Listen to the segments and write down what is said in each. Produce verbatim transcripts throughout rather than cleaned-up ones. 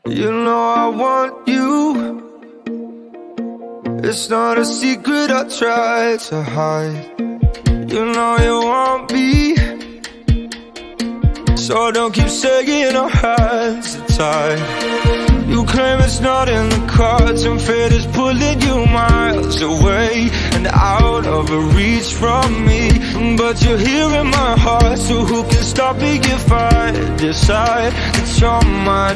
You know I want you. It's not a secret I try to hide. You know you want me, so don't keep saying our hands are tied. You claim it's not in the cards, and fate is pulling you miles away and out of reach from me. But you're here in my heart, so who can stop me if I decide that you're my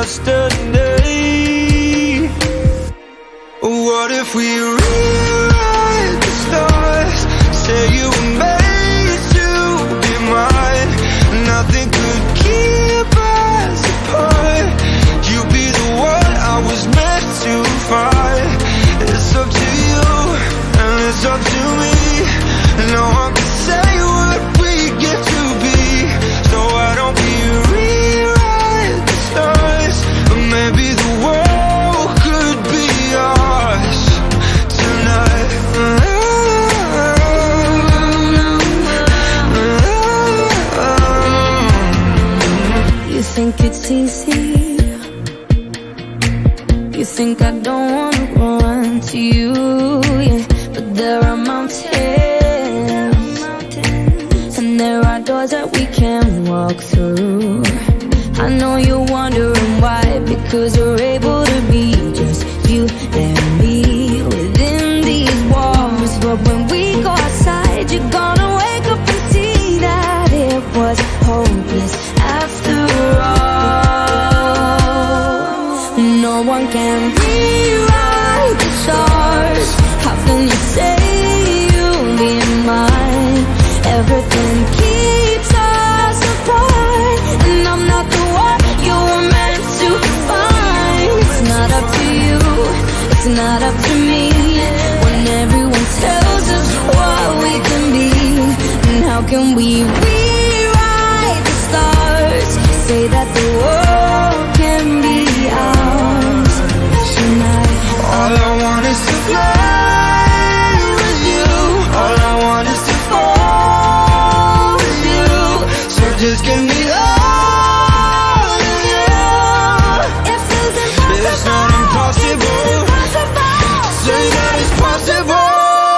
destiny? What if we rewrite the stars? Say you were made to be mine. Nothing could keep us apart. You be the one I was meant to find. It's up to you, and it's up to me. No one can say what we get to be. So why don't we rewrite the stars? Or maybe the world could be ours tonight. You think it's easy? You think I don't wanna run to you, yeah. But there are mountains, and there are doors that we can walk through. I know you're wondering why, because we're able to be just you and me within these walls. But when we go outside, you're gonna wake up and see that it was hopeless after all. No one can rewrite the stars. How can you say you'll be mine? Everything keeps us apart, and I'm not the one you were meant to find. It's not up to you, it's not up to me, when everyone tells us what we can be. And how can we rewrite the stars? Say that the world can be ours tonight. All I want is to fly with you. All I want is to fall with you. So just give me all of you. It feels impossible. It's not impossible. Say that it's possible.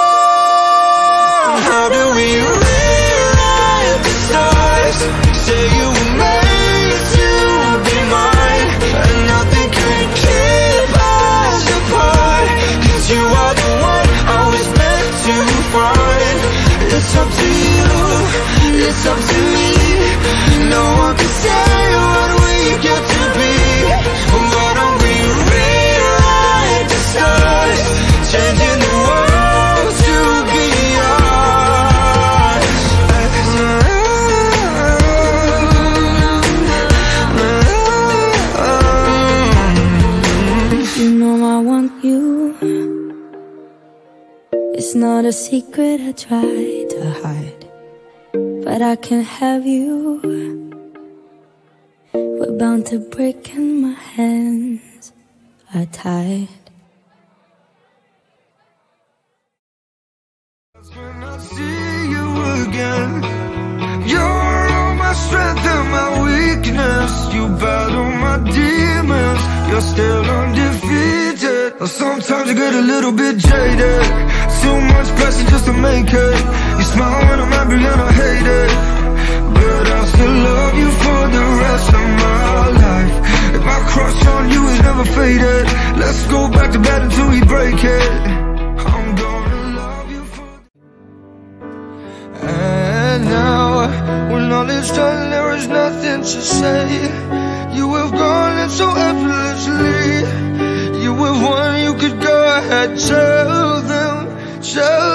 How do we rewrite the stars? Say you were made to be mine, and nothing can keep us apart. 'Cause you are the one I was meant to find. It's up to you, it's up to me. No one can say what we get to be. Why don't we rewrite the stars? Changing the world to be ours. You know I want you. It's not a secret I try to hide, but I can't have you. We're bound to break and my hands are tied. When I see you again, you're all my strength and my weakness. You battle my demons, you're still undefeated. Sometimes I get a little bit jaded, too much pressure just to make it. You smile when I'm angry and I hate it, but I'll still love you for the rest of my life. If my crush on you is never faded, let's go back to bed until we break it. I'm gonna love you for. And now, when all is done, there is nothing to say. You have gone and so effortlessly. You have won, you could go ahead, tell them, tell